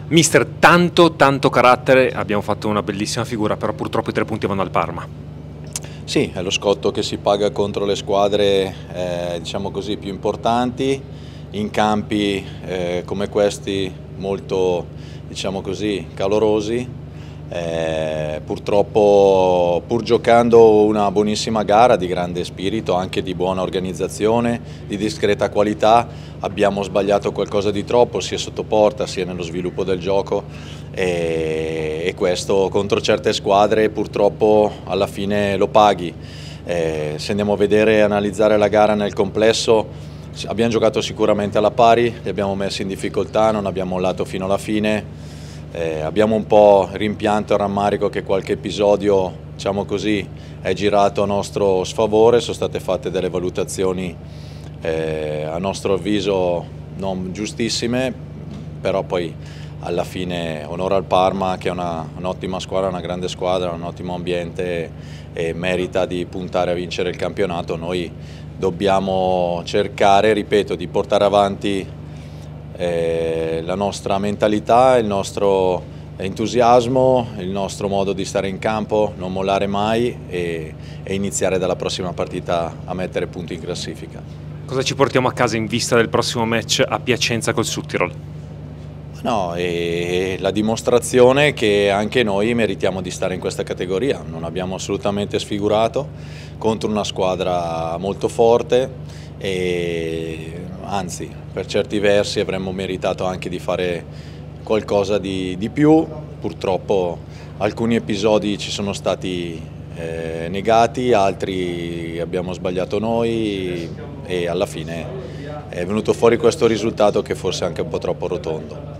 Mister, tanto carattere, abbiamo fatto una bellissima figura, però purtroppo i 3 punti vanno al Parma. Sì, è lo scotto che si paga contro le squadre diciamo così, più importanti, in campi come questi molto diciamo così, calorosi. Purtroppo, pur giocando una buonissima gara di grande spirito, anche di buona organizzazione, di discreta qualità, abbiamo sbagliato qualcosa di troppo sia sotto porta sia nello sviluppo del gioco e questo contro certe squadre purtroppo alla fine lo paghi. Se andiamo a vedere e analizzare la gara nel complesso, abbiamo giocato sicuramente alla pari, li abbiamo messi in difficoltà, non abbiamo mollato fino alla fine. Abbiamo un po' rimpianto e rammarico che qualche episodio, diciamo così, è girato a nostro sfavore, sono state fatte delle valutazioni a nostro avviso non giustissime, però poi alla fine onore al Parma che è un'ottima squadra, una grande squadra, un ottimo ambiente e merita di puntare a vincere il campionato. Noi dobbiamo cercare, ripeto, di portare avanti la nostra mentalità, il nostro entusiasmo, il nostro modo di stare in campo, non mollare mai e iniziare dalla prossima partita a mettere punti in classifica. Cosa ci portiamo a casa in vista del prossimo match a Piacenza col Südtirol? No, è la dimostrazione che anche noi meritiamo di stare in questa categoria, non abbiamo assolutamente sfigurato contro una squadra molto forte e anzi per certi versi avremmo meritato anche di fare qualcosa di più. Purtroppo alcuni episodi ci sono stati negati, altri abbiamo sbagliato noi e alla fine è venuto fuori questo risultato che forse è anche un po' troppo rotondo.